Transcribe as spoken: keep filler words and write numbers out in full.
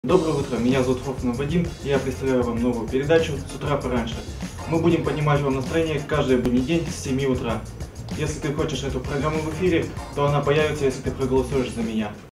Доброе утро, меня зовут Фофанов Вадим, и я представляю вам новую передачу «С утра пораньше». Мы будем поднимать вам настроение каждый будний день с семи утра. Если ты хочешь эту программу в эфире, то она появится, если ты проголосуешь за меня.